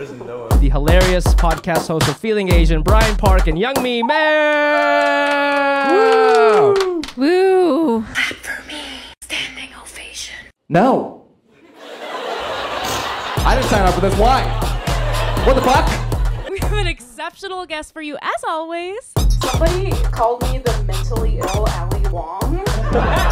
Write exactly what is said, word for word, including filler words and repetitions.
doesn't know. The hilarious podcast host of Feeling Asian, Brian Park and Youngmi Man. Woo! Woo! Clap for me. Standing ovation. No. I didn't sign up for this. Why? What the fuck? We have an exceptional guest for you, as always. Somebody called me the mentally ill Ali Wong.